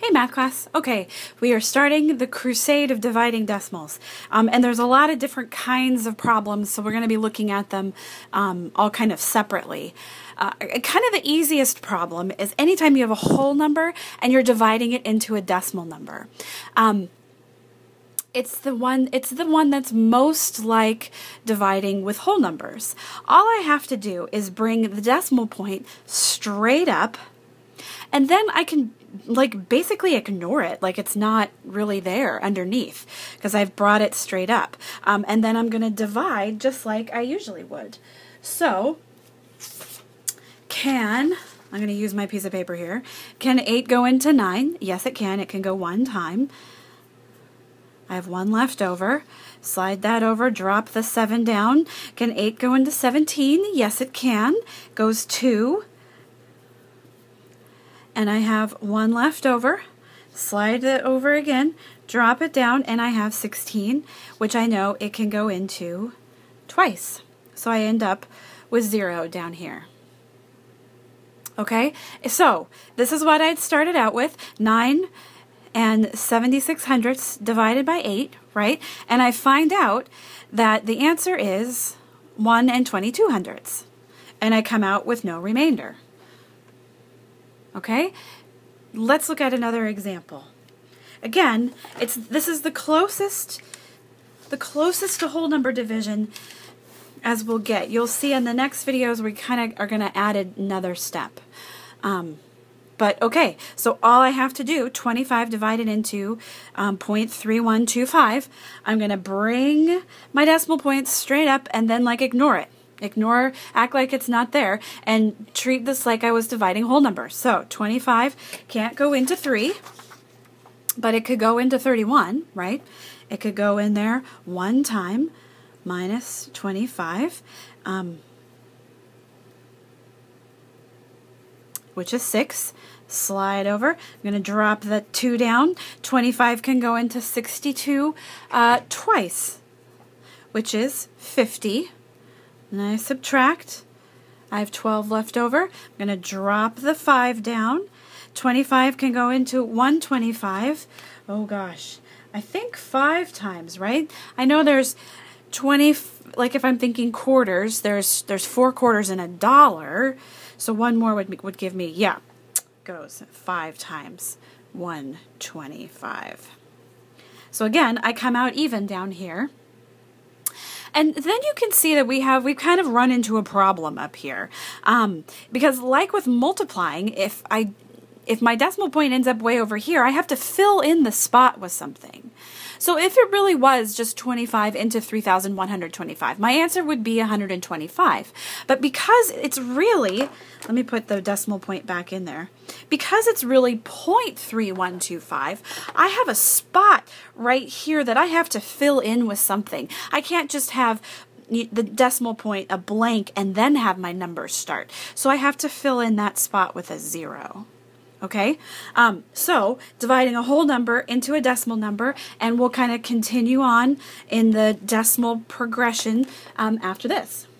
Hey math class. Okay, we are starting the crusade of dividing decimals. And there's a lot of different kinds of problems, so we're going to be looking at them all kind of separately. Kind of the easiest problem is anytime you have a whole number and you're dividing it into a decimal number. It's the one that's most like dividing with whole numbers. All I have to do is bring the decimal point straight up, and then I can basically ignore it, like it's not really there underneath because I've brought it straight up. And then I'm going to divide just like I usually would. So I'm going to use my piece of paper here. Can 8 go into 9? Yes, it can. It can go one time. I have 1 left over. Slide that over, drop the 7 down. Can 8 go into 17? Yes, it can. Goes 2. And I have 1 left over. Slide it over again, drop it down, and I have 16, which I know it can go into twice. So I end up with 0 down here. Okay, so this is what I'd started out with, 9 and 76 hundredths divided by 8, right? And I find out that the answer is 1 and 22 hundredths. And I come out with no remainder. Okay, let's look at another example. Again, this is the closest to whole number division as we'll get. You'll see in the next videos we kind of are going to add another step. But okay, so all I have to do, 25 divided into 0.3125, I'm going to bring my decimal point straight up and then ignore it. Act like it's not there, and treat this like I was dividing whole numbers. So 25 can't go into 3, but it could go into 31, right? It could go in there one time, minus 25, which is 6. Slide over. I'm going to drop the 2 down. 25 can go into 62 twice, which is 50. And I subtract. I have 12 left over. I'm going to drop the 5 down. 25 can go into 125. Oh gosh. I think 5 times, right? I know there's 20, like if I'm thinking quarters, there's 4 quarters in $1. So one more would give me, yeah, goes 5 times 125. So again, I come out even down here. And then you can see that we've kind of run into a problem up here. Because like with multiplying, if my decimal point ends up way over here, I have to fill in the spot with something. So if it really was just 25 into 3,125, my answer would be 125. But because it's really, let me put the decimal point back in there, because it's really 0.3125, I have a spot right here that I have to fill in with something. I can't just have the decimal point a blank and then have my numbers start. So I have to fill in that spot with a 0. Okay, so dividing a whole number into a decimal number, and we'll kind of continue on in the decimal progression after this.